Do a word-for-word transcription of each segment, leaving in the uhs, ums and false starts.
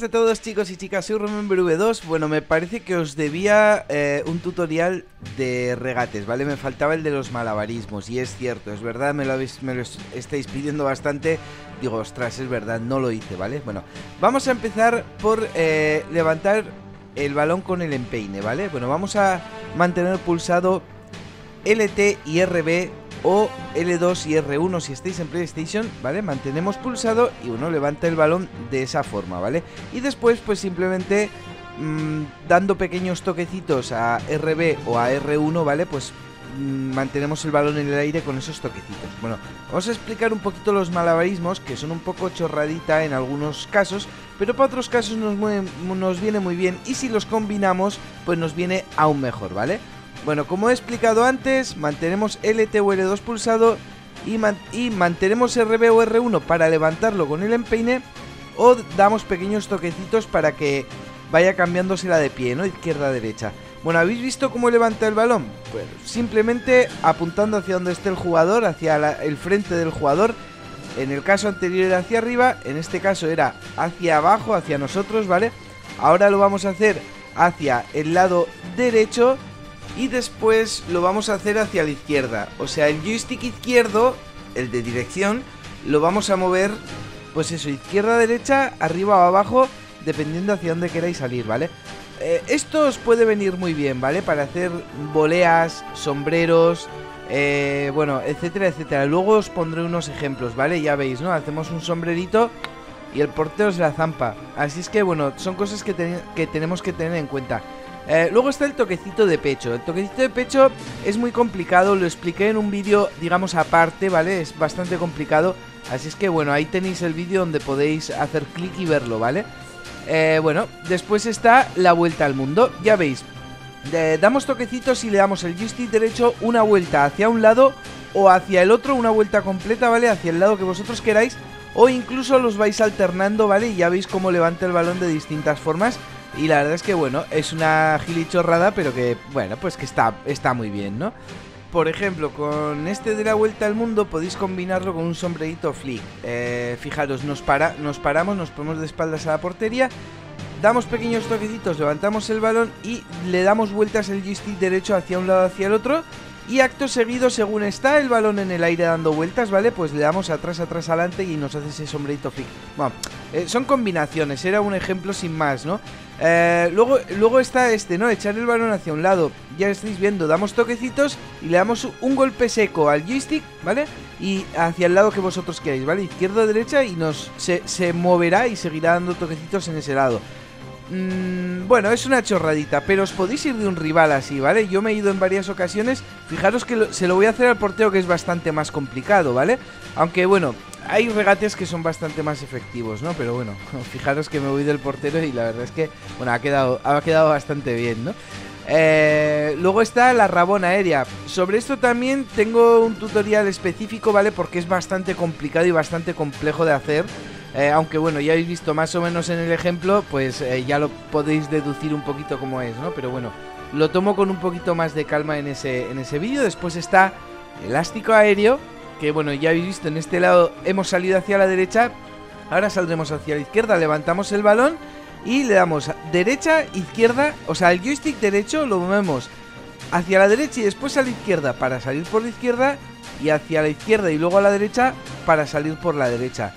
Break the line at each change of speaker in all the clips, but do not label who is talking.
a todos, chicos y chicas, soy Remember V dos. Bueno, me parece que os debía eh, un tutorial de regates, ¿vale? Me faltaba el de los malabarismos, y es cierto, es verdad, me lo, habéis, me lo estáis pidiendo bastante. Digo, ostras, es verdad, no lo hice, ¿vale? Bueno, vamos a empezar por eh, levantar el balón con el empeine, ¿vale? Bueno, vamos a mantener pulsado L T y R B o L dos y R uno si estáis en PlayStation, ¿vale? Mantenemos pulsado y uno levanta el balón de esa forma, ¿vale? Y después pues simplemente mmm, dando pequeños toquecitos a R B o a R uno, ¿vale? Pues mmm, mantenemos el balón en el aire con esos toquecitos. Bueno, vamos a explicar un poquito los malabarismos, que son un poco chorradita en algunos casos, pero para otros casos nos, mueve, nos viene muy bien, y si los combinamos pues nos viene aún mejor, ¿vale? Bueno, como he explicado antes, mantenemos L T o L dos pulsado y, man y mantenemos R B o R uno para levantarlo con el empeine, o damos pequeños toquecitos para que vaya cambiándose la de pie, ¿no? Izquierda a derecha. Bueno, ¿habéis visto cómo levanta el balón? Pues simplemente apuntando hacia donde esté el jugador, hacia la, el frente del jugador. En el caso anterior era hacia arriba, en este caso era hacia abajo, hacia nosotros, ¿vale? Ahora lo vamos a hacer hacia el lado derecho. Y después lo vamos a hacer hacia la izquierda. O sea, el joystick izquierdo, el de dirección, lo vamos a mover, pues eso, izquierda, derecha, arriba o abajo, dependiendo hacia dónde queráis salir, ¿vale? Eh, esto os puede venir muy bien, ¿vale? Para hacer voleas, sombreros, eh, bueno, etcétera, etcétera. Luego os pondré unos ejemplos, ¿vale? Ya veis, ¿no? Hacemos un sombrerito y el portero se la zampa. Así es que, bueno, son cosas que, ten que tenemos que tener en cuenta. Eh, luego está el toquecito de pecho. El toquecito de pecho es muy complicado, lo expliqué en un vídeo, digamos, aparte, ¿vale? Es bastante complicado, así es que, bueno, ahí tenéis el vídeo donde podéis hacer clic y verlo, ¿vale? Eh, bueno, después está la vuelta al mundo, ya veis, eh, damos toquecitos y le damos el joystick derecho una vuelta hacia un lado o hacia el otro, una vuelta completa, ¿vale? Hacia el lado que vosotros queráis, o incluso los vais alternando, ¿vale? Y ya veis cómo levanta el balón de distintas formas. Y la verdad es que, bueno, es una gilichorrada, pero que, bueno, pues que está, está muy bien, ¿no? Por ejemplo, con este de la vuelta al mundo podéis combinarlo con un sombrerito flick. Eh, fijaros, nos, para, nos paramos, nos ponemos de espaldas a la portería, damos pequeños toquecitos, levantamos el balón y le damos vueltas el joystick derecho hacia un lado, hacia el otro. Y acto seguido, según está el balón en el aire dando vueltas, ¿vale? Pues le damos atrás, atrás, adelante y nos hace ese sombrerito flick. Bueno, eh, son combinaciones, era un ejemplo sin más, ¿no? Eh, luego, luego está este, ¿no? Echar el balón hacia un lado. Ya estáis viendo, damos toquecitos y le damos un golpe seco al joystick, ¿vale? Y hacia el lado que vosotros queráis, ¿vale? Izquierda o derecha, y nos se, se moverá y seguirá dando toquecitos en ese lado. Mm, bueno, es una chorradita, pero os podéis ir de un rival así, ¿vale? Yo me he ido en varias ocasiones. Fijaros que lo, se lo voy a hacer al portero, que es bastante más complicado, ¿vale? Aunque bueno, hay regates que son bastante más efectivos, ¿no? Pero bueno, fijaros que me voy del portero y la verdad es que, bueno, ha quedado, ha quedado bastante bien, ¿no? Eh, luego está la rabona aérea. Sobre esto también tengo un tutorial específico, ¿vale? Porque es bastante complicado y bastante complejo de hacer. Eh, aunque bueno, ya habéis visto más o menos en el ejemplo, pues eh, ya lo podéis deducir un poquito cómo es, ¿no? Pero bueno, lo tomo con un poquito más de calma en ese, en ese vídeo. Después está elástico aéreo, que bueno, ya habéis visto, en este lado hemos salido hacia la derecha, ahora saldremos hacia la izquierda, levantamos el balón y le damos derecha, izquierda, o sea, el joystick derecho lo movemos hacia la derecha y después a la izquierda para salir por la izquierda, y hacia la izquierda y luego a la derecha para salir por la derecha.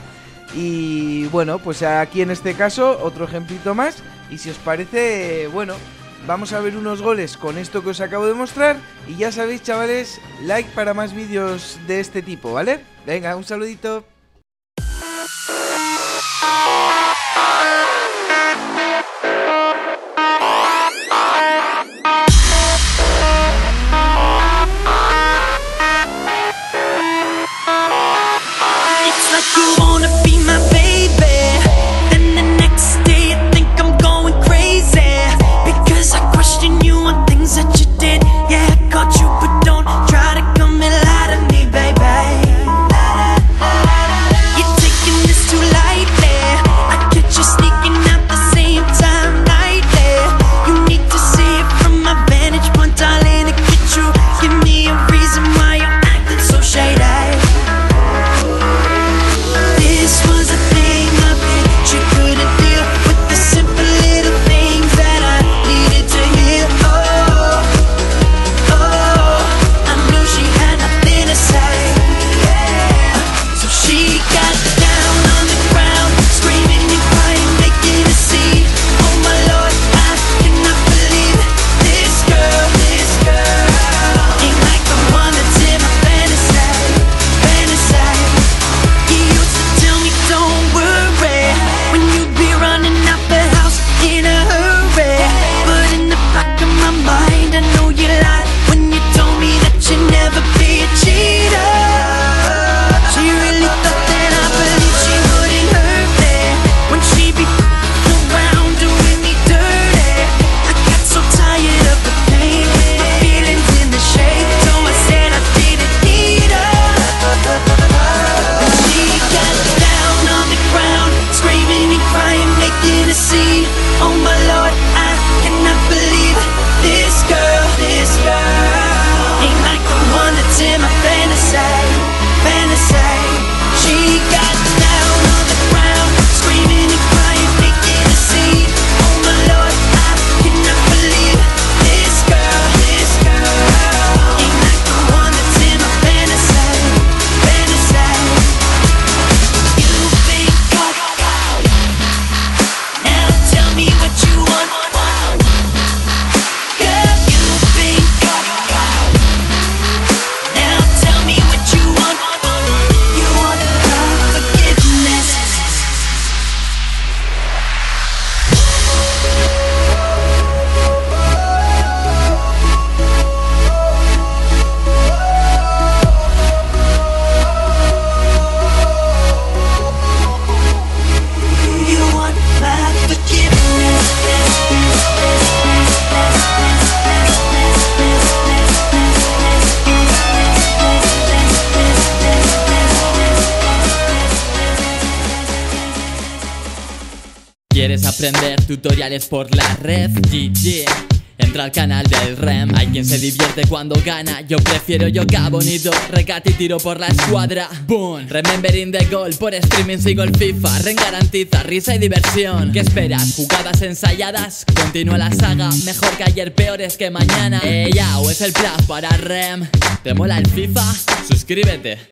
Y bueno, pues aquí en este caso otro ejemplito más. Y si os parece, bueno, vamos a ver unos goles con esto que os acabo de mostrar. Y ya sabéis, chavales, like para más vídeos de este tipo, ¿vale? Venga, un saludito.
This was a thing of it, you couldn't deal with the ¿Quieres aprender tutoriales por la red? G G, entra al canal del Rem. Hay quien se divierte cuando gana, yo prefiero yoga bonito, recate y tiro por la escuadra. Boom, remembering the goal, por streaming sigo el FIFA. Ren garantiza risa y diversión. ¿Qué esperas? ¿Jugadas ensayadas? Continúa la saga, mejor que ayer, peores que mañana. Ella o es el plan para Rem. ¿Te mola el FIFA? Suscríbete.